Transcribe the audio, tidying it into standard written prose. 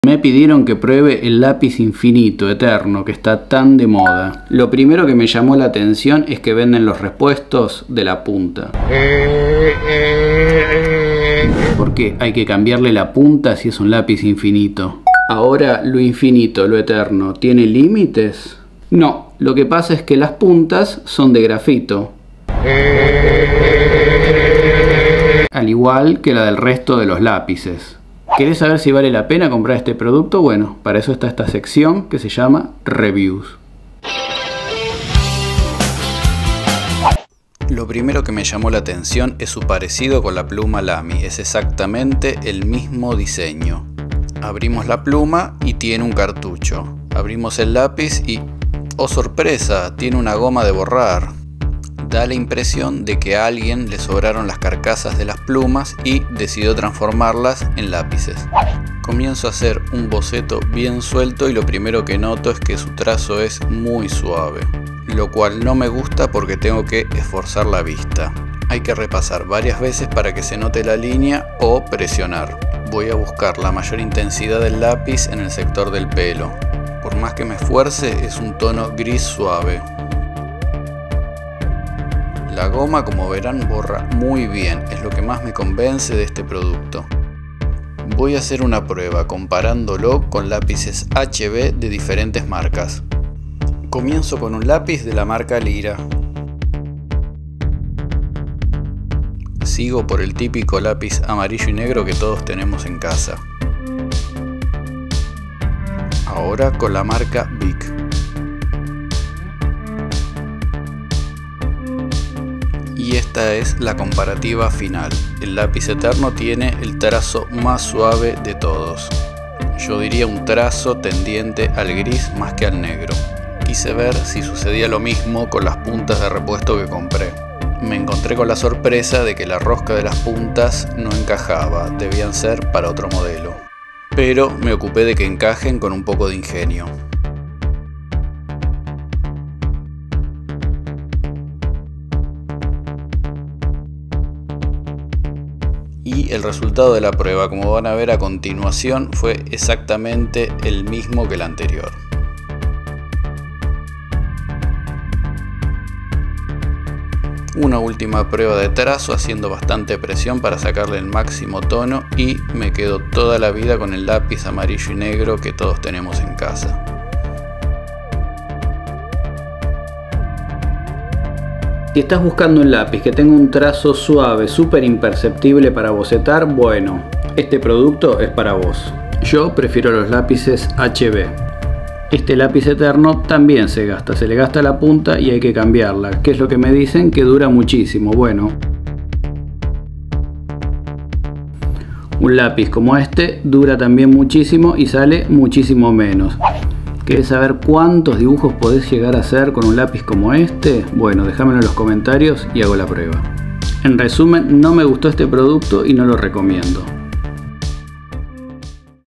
Me pidieron que pruebe el lápiz infinito eterno que está tan de moda. Lo primero que me llamó la atención es que venden los repuestos de la punta. ¿Por qué hay que cambiarle la punta si es un lápiz infinito? Ahora, ¿lo infinito, lo eterno, tiene límites? No, lo que pasa es que las puntas son de grafito. Al igual que la del resto de los lápices. ¿Querés saber si vale la pena comprar este producto? Bueno, para eso está esta sección que se llama Reviews. Lo primero que me llamó la atención es su parecido con la pluma Lamy. Es exactamente el mismo diseño. Abrimos la pluma y tiene un cartucho. Abrimos el lápiz y... ¡oh sorpresa! Tiene una goma de borrar. Da la impresión de que a alguien le sobraron las carcasas de las plumas y decidió transformarlas en lápices. Comienzo a hacer un boceto bien suelto y lo primero que noto es que su trazo es muy suave, lo cual no me gusta porque tengo que esforzar la vista. Hay que repasar varias veces para que se note la línea o presionar. Voy a buscar la mayor intensidad del lápiz en el sector del pelo. Por más que me esfuerce, es un tono gris suave. La goma, como verán, borra muy bien, es lo que más me convence de este producto. Voy a hacer una prueba comparándolo con lápices HB de diferentes marcas. Comienzo con un lápiz de la marca Lyra. Sigo por el típico lápiz amarillo y negro que todos tenemos en casa. Ahora con la marca Bic. Y esta es la comparativa final. El lápiz eterno tiene el trazo más suave de todos. Yo diría un trazo tendiente al gris más que al negro. Quise ver si sucedía lo mismo con las puntas de repuesto que compré. Me encontré con la sorpresa de que la rosca de las puntas no encajaba, debían ser para otro modelo. Pero me ocupé de que encajen con un poco de ingenio. Y el resultado de la prueba, como van a ver a continuación, fue exactamente el mismo que el anterior. Una última prueba de trazo haciendo bastante presión para sacarle el máximo tono y me quedo toda la vida con el lápiz amarillo y negro que todos tenemos en casa. Si estás buscando un lápiz que tenga un trazo suave, súper imperceptible para bocetar, bueno, este producto es para vos. Yo prefiero los lápices HB. Este lápiz eterno también se le gasta la punta y hay que cambiarla. ¿Qué es lo que me dicen? Que dura muchísimo. Bueno, un lápiz como este dura también muchísimo y sale muchísimo menos. ¿Querés saber cuántos dibujos podés llegar a hacer con un lápiz como este? Bueno, déjamelo en los comentarios y hago la prueba. En resumen, no me gustó este producto y no lo recomiendo.